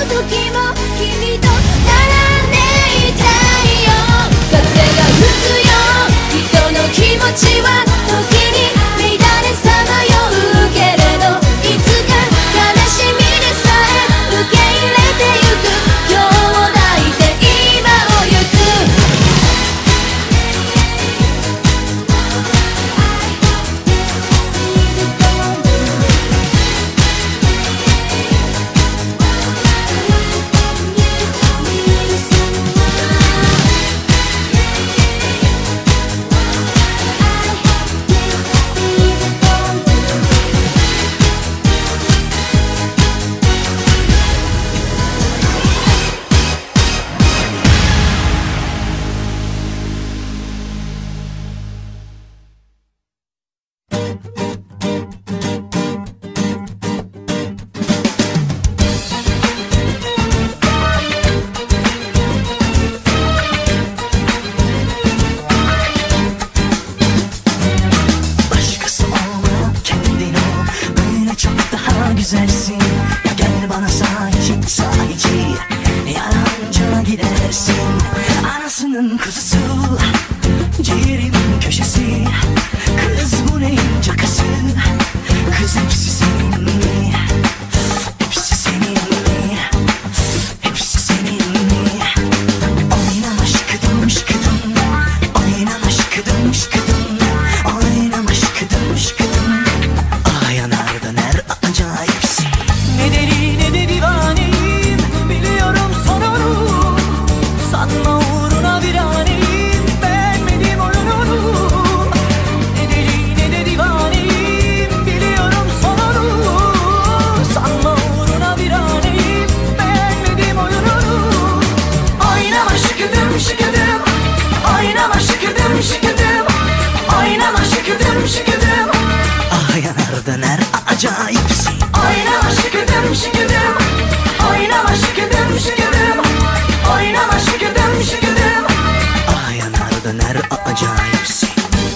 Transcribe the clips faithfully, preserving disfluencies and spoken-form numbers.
時も君と並んでいたいよ。風が吹くよ、人の気持ちは時に乱れさまようけれど、いつか悲しみでさえ受け入れてゆく。今日を抱いて今を行く。 Güzelsin ya, gel bana sahici sahici, yanınca gidersin. Anasının kuzusu, ciğerimin köşesi. Kız bu neyin cakası, kız hepsi senin mi? Hepsi senin mi? Hepsi senin mi? Oynama şıkıdım şıkıdım, oynama şıkıdım şıkıdım, oynama şıkıdım şıkıdım. Ah yanardan her acayipsin. Ne deli ne de divaneyim, biliyorum sonunu. Sanma uğruna viraneyim, beğenmedim oyununu. Ne deli ne de divaneyim, biliyorum sonunu. Sanma uğruna viraneyim, beğenmedim oyununu. Oynama şıkıdım şıkıdım, oynama şıkıdım şıkıdım, oynama şıkıdım şıkıdım. Ah yanardan her acayipsin. Oynama şıkıdım şıkıdım, oynama şıkıdım şıkıdım, oynama şıkıdım şıkıdım. Ah yanardan her acayipsin.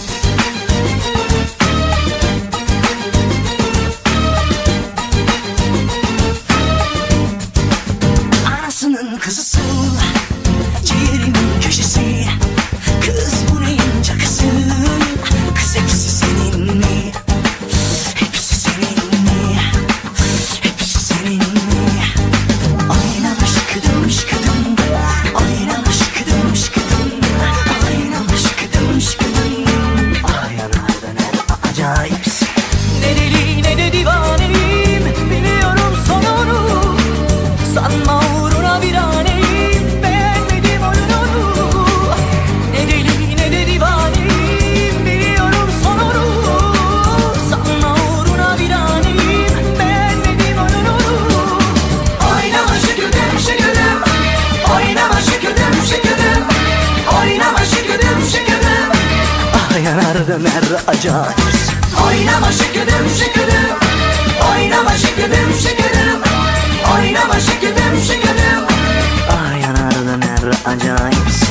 Anasının kızısı, ciğerimin köşesi. Kız bu neyin cakası, kız hepsi senin mi? Hepsi senin mi? Hepsi senin mi? Oynama şıkıdım şıkıdım, oynama şıkıdım şıkıdım, oynama şıkıdım şıkıdım. Ah yanardan her acayipsin. Ne deli ne de divaneyim, biliyorum sonunu. Sanma uğruna viraneyim, beğenmedim oyununu. Ne deli ne de divaneyim, biliyorum sonunu. Sanma uğruna viraneyim, beğenmedim oyununu. Oynama şıkıdım şıkıdım, oynama şıkıdım şıkıdım, oynama şıkıdım şıkıdım. Ah yanardan her acayipsin. Oynama şıkıdım şıkıdım, oynama şıkıdım şıkıdım, oynama şıkıdım şıkıdım. Ah yanardan her acayipsin.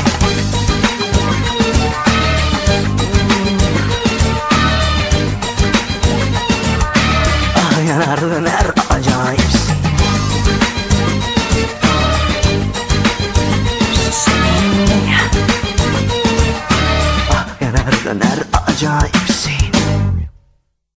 Ah yanardan her acayipsin. Seninle, ah yanardan her acayipsin.